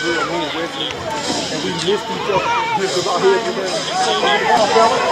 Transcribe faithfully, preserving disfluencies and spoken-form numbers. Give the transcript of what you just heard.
real men with me, and we lift each other. Lift our heads together.